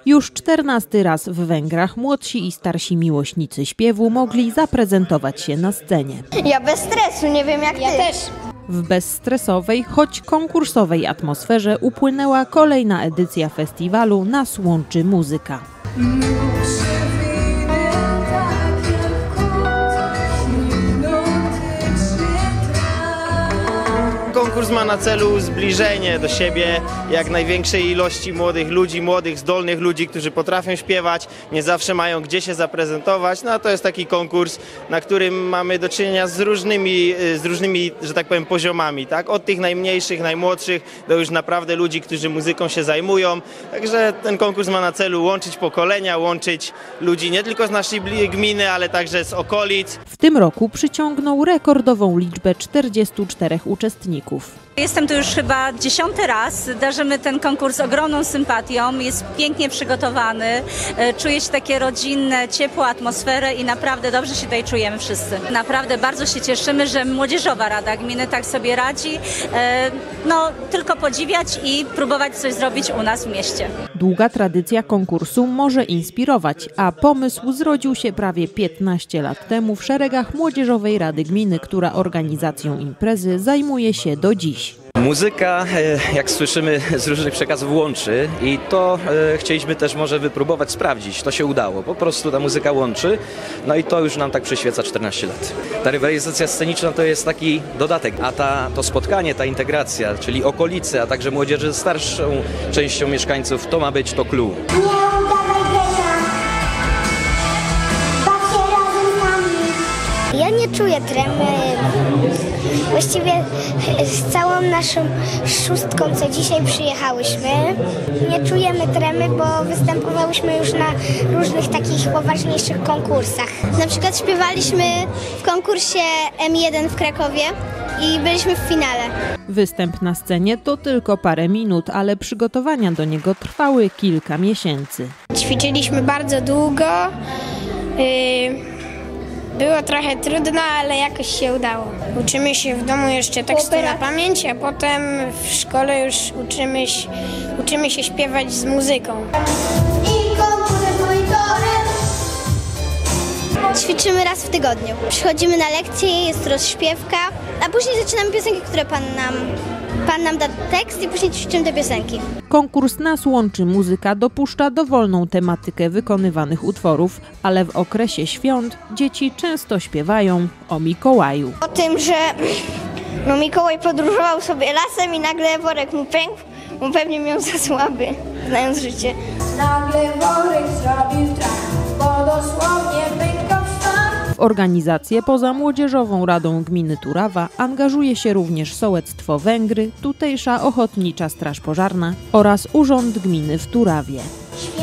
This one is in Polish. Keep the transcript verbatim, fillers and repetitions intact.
Już czternasty raz w Węgrach młodsi i starsi miłośnicy śpiewu mogli zaprezentować się na scenie. Ja bez stresu, nie wiem jak ty. Ja też. W bezstresowej, choć konkursowej atmosferze upłynęła kolejna edycja festiwalu Nas łączy muzyka. Konkurs ma na celu zbliżenie do siebie jak największej ilości młodych ludzi, młodych, zdolnych ludzi, którzy potrafią śpiewać, nie zawsze mają gdzie się zaprezentować. No a to jest taki konkurs, na którym mamy do czynienia z różnymi, z różnymi, że tak powiem, poziomami, tak? Od tych najmniejszych, najmłodszych do już naprawdę ludzi, którzy muzyką się zajmują. Także ten konkurs ma na celu łączyć pokolenia, łączyć ludzi nie tylko z naszej gminy, ale także z okolic. W tym roku przyciągnął rekordową liczbę czterdziestu czterech uczestników. Jestem tu już chyba dziesiąty raz. Darzymy ten konkurs ogromną sympatią. Jest pięknie przygotowany. Czuję się takie rodzinne, ciepłą atmosferę i naprawdę dobrze się tutaj czujemy wszyscy. Naprawdę bardzo się cieszymy, że Młodzieżowa Rada Gminy tak sobie radzi. No, tylko podziwiać i próbować coś zrobić u nas w mieście. Długa tradycja konkursu może inspirować, a pomysł zrodził się prawie piętnaście lat temu w szeregach Młodzieżowej Rady Gminy, która organizacją imprezy zajmuje się do dziś. Muzyka, jak słyszymy, z różnych przekazów łączy i to e, chcieliśmy też może wypróbować, sprawdzić. To się udało. Po prostu ta muzyka łączy, no i to już nam tak przyświeca czternaście lat. Ta rywalizacja sceniczna to jest taki dodatek, a ta, to spotkanie, ta integracja, czyli okolice, a także młodzieży z starszą częścią mieszkańców, to ma być to clue. Ja nie czuję tremy. Właściwie z całą naszą szóstką, co dzisiaj przyjechałyśmy, nie czujemy tremy, bo występowałyśmy już na różnych takich poważniejszych konkursach. Na przykład śpiewaliśmy w konkursie M jeden w Krakowie i byliśmy w finale. Występ na scenie to tylko parę minut, ale przygotowania do niego trwały kilka miesięcy. Ćwiczyliśmy bardzo długo. Yy... Było trochę trudno, ale jakoś się udało. Uczymy się w domu jeszcze tekstu na pamięć, a potem w szkole już uczymy, uczymy się śpiewać z muzyką. Ćwiczymy raz w tygodniu. Przychodzimy na lekcje, jest rozśpiewka, a później zaczynamy piosenki, które pan nam, pan nam da tekst i później ćwiczymy te piosenki. Konkurs Nas łączy muzyka dopuszcza dowolną tematykę wykonywanych utworów, ale w okresie świąt dzieci często śpiewają o Mikołaju. O tym, że no, Mikołaj podróżował sobie lasem i nagle worek mu pękł, bo pewnie miał za słaby, znając życie. Nagle worek zrobił tak, bo dosłownie pękał sztab. W organizację poza Młodzieżową Radą Gminy Turawa angażuje się również Sołectwo Węgry, tutejsza Ochotnicza Straż Pożarna oraz Urząd Gminy w Turawie.